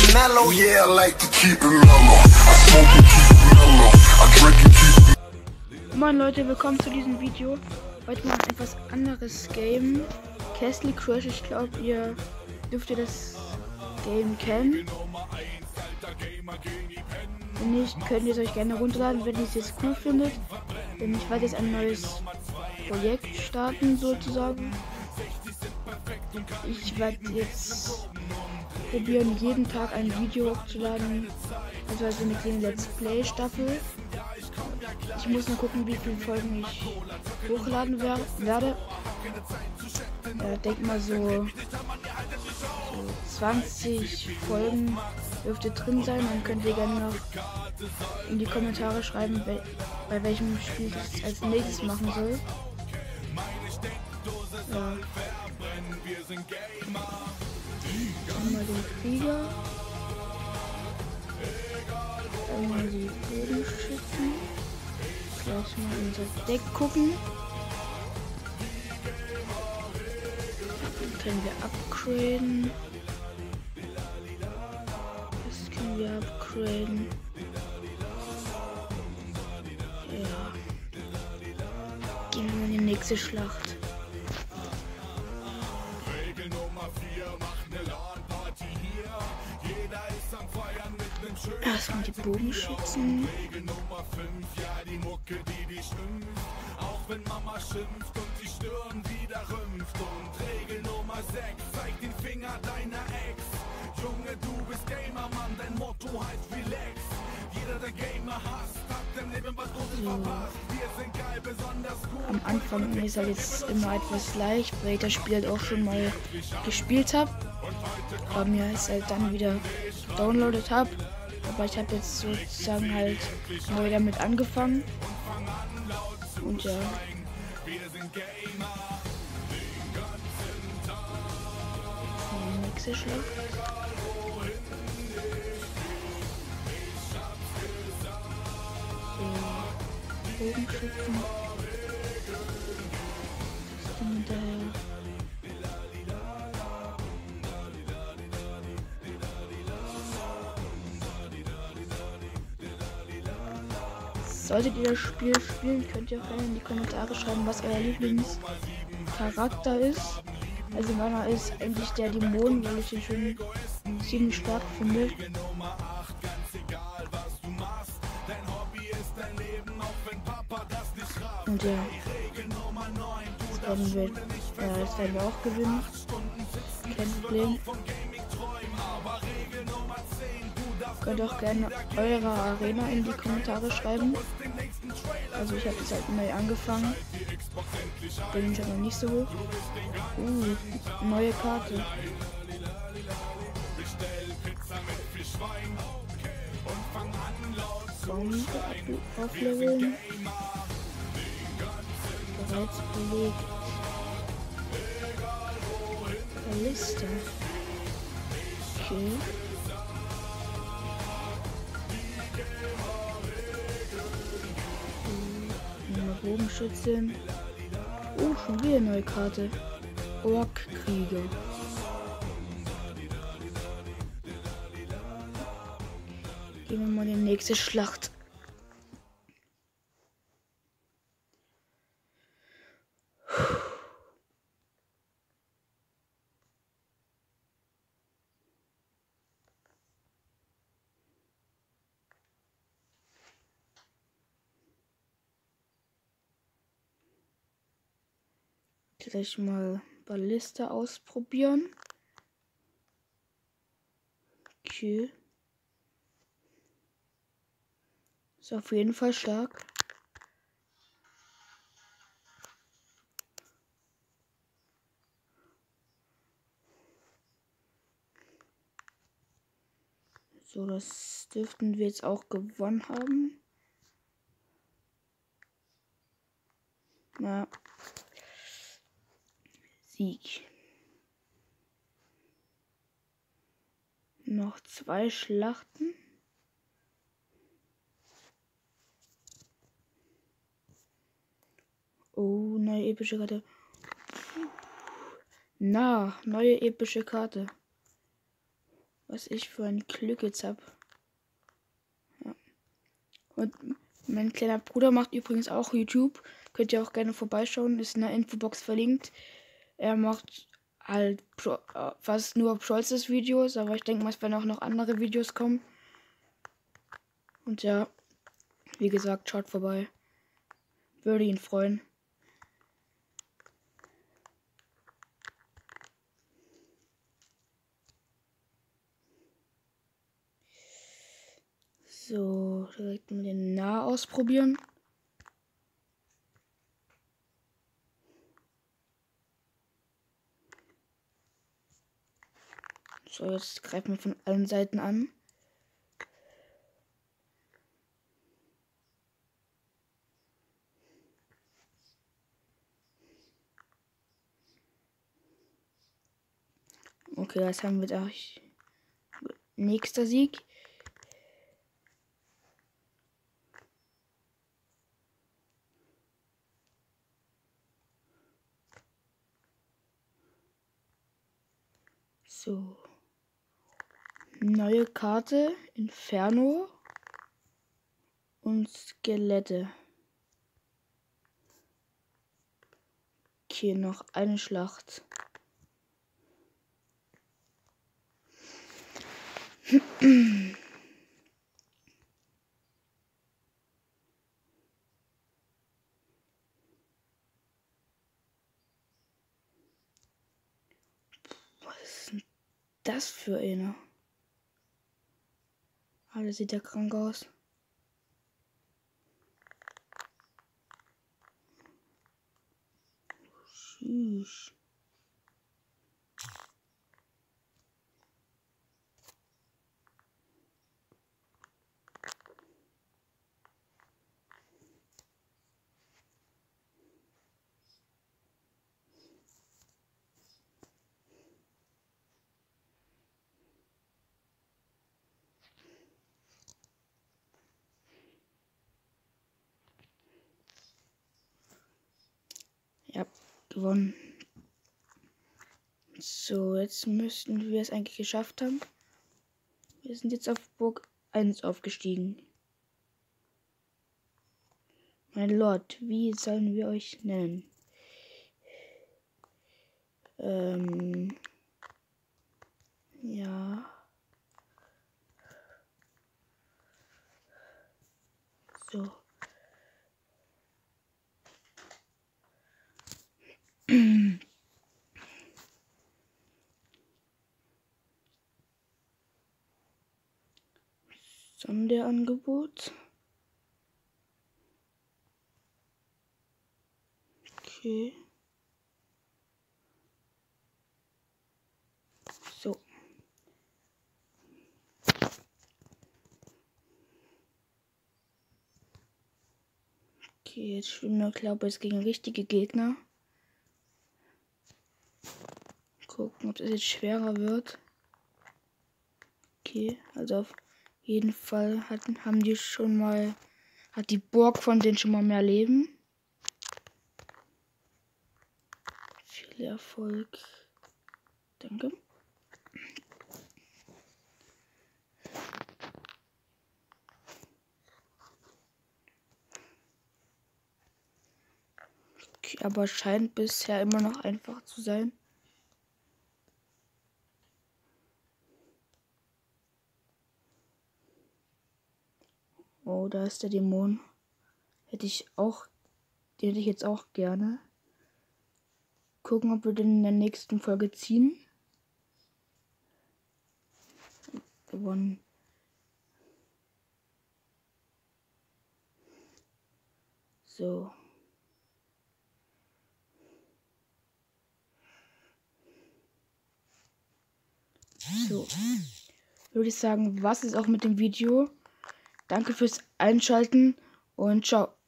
mellow. Yeah, I like to keep it mellow. I smoke and keep it mellow. I drink and keep it. Moin Leute, willkommen zu diesem Video. Heute mal ein etwas anderes Game. Castle Crash, ich glaube, ihr dürft das Game kennen. Wenn nicht, könnt ihr es euch gerne runterladen, wenn ihr es jetzt cool findet. Denn ich werde jetzt ein neues Projekt starten, sozusagen. Ich werde jetzt probieren, jeden Tag ein Video hochzuladen. Also eine kleine Let's Play Staffel. Ich muss noch gucken, wie viele Folgen ich hochladen werde. Denk mal so 20 Folgen dürfte drin sein. Dann könnt ihr gerne noch in die Kommentare schreiben, bei welchem Spiel ich das als nächstes machen soll. Ja. Einmal den Krieger. Einmal die Bogenschützen. Gleich mal unser Deck gucken. Dann können wir upgraden. Das können wir upgraden. Ja. Gehen wir in die nächste Schlacht. Erstmal die Bogenschützen. Auch wenn Mama schimpft und die Stirn wieder rümpft. Und Regel Nummer 6, zeig den Finger deiner Ex. Junge, du bist Gamermann, dein Motto heißt Relax. Jeder, der Gamer hasst, hat im Leben was Großes verpasst. Wir sind geil, besonders gut. Am Anfang ist halt jetzt immer etwas leicht, weil ich das Spiel halt auch schon mal gespielt habe. Aber mir es halt dann wieder downloadet habe. Aber ich habe jetzt sozusagen halt neu damit angefangen. Und ja. Die nächste Schlacht. So, Bogenschützen. Das Ding hinterher. Solltet ihr das Spiel spielen, könnt ihr auch gerne in die Kommentare schreiben, was euer Lieblingscharakter ist. Also meiner ist eigentlich der Dämon, weil ich den schon ziemlich stark finde. Und ja, das werden wir auch gewinnen. Kein Problem. Könnt auch gerne eure Arena in die Kommentare schreiben. Also ich habe jetzt halt neu angefangen. Bin ich aber nicht so hoch. Neue Karte. Bombe aufleveln. Bereits belegt. Liste. Okay. Bogenschützen. Oh, schon wieder eine neue Karte. Ork-Krieger. Gehen wir mal in die nächste Schlacht. Gleich mal Ballista ausprobieren. Okay. Ist auf jeden Fall stark. So, das dürften wir jetzt auch gewonnen haben. Na. Sieg. Noch 2 Schlachten. Oh, neue epische Karte. Na, neue epische Karte. was ich für ein Glück jetzt habe. Ja. Und mein kleiner Bruder macht übrigens auch YouTube. Könnt ihr auch gerne vorbeischauen. Ist in der Infobox verlinkt. Er macht halt fast nur Brawlstars Videos, aber ich denke mal, es werden auch noch andere Videos kommen. Und ja, wie gesagt, schaut vorbei. Würde ihn freuen. So, direkt mal den Nah ausprobieren. So, jetzt greifen wir von allen Seiten an. Okay, jetzt haben wir da nächster Sieg. So. Neue Karte, Inferno und Skelette. Okay, noch eine Schlacht. Was ist denn das für eine? Alles sieht ja krank aus. Tschüss. Ja, gewonnen. So, jetzt müssten wir es eigentlich geschafft haben. Wir sind jetzt auf Burg 1 aufgestiegen. Mein Lord, wie sollen wir euch nennen? Ja. So. Sonderangebot. Okay. So. Okay, jetzt spielen wir, glaube ich, gegen richtige Gegner. Gucken, ob das jetzt schwerer wird. Okay, also auf jeden Fall haben die schon mal, hat die Burg von denen schon mal mehr Leben. Viel Erfolg. Danke. Okay, aber scheint bisher immer noch einfach zu sein. Oh, da ist der Dämon. Den hätte ich jetzt auch gerne. Gucken, ob wir den in der nächsten Folge ziehen. Gewonnen. So. So. Würde ich sagen, was ist auch mit dem Video? Danke fürs Einschalten und ciao.